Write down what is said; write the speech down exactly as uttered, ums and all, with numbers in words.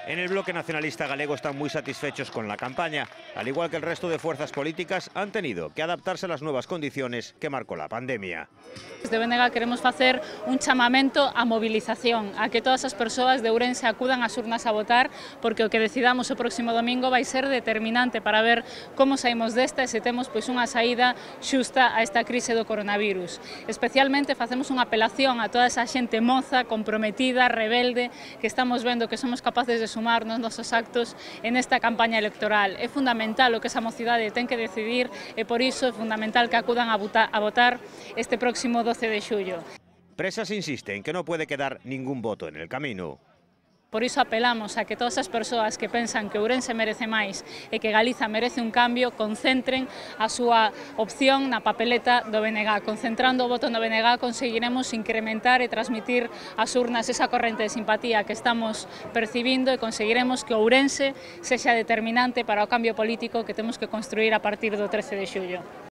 En el bloque nacionalista galego están muy satisfechos con la campaña. Al igual que el resto de fuerzas políticas, han tenido que adaptarse a las nuevas condiciones que marcó la pandemia. Desde B N G queremos facer un chamamento a movilización, a que todas as persoas de Ourense acudan ás urnas a votar, porque o que decidamos o próximo domingo vai ser determinante para ver como saímos desta e se temos pois unha saída xusta a esta crise do coronavirus. Especialmente facemos unha apelación a toda esa xente moza, comprometida, rebelde, que estamos vendo que somos capaces de sumar nos nosos actos en esta campaña electoral. É fundamental o que esa mocidade ten que decidir e por iso é fundamental que acudan a votar, a votar este próximo doce de xullo. Presas insiste en que no puede quedar ningún voto en el camino. Por iso apelamos a que todas as persoas que pensan que Ourense merece máis e que Galiza merece un cambio concentren a súa opción na papeleta do B N G. Concentrando o voto no B N G conseguiremos incrementar e transmitir ás urnas esa corrente de simpatía que estamos percibindo e conseguiremos que Ourense sexa determinante para o cambio político que temos que construir a partir do trece de xullo.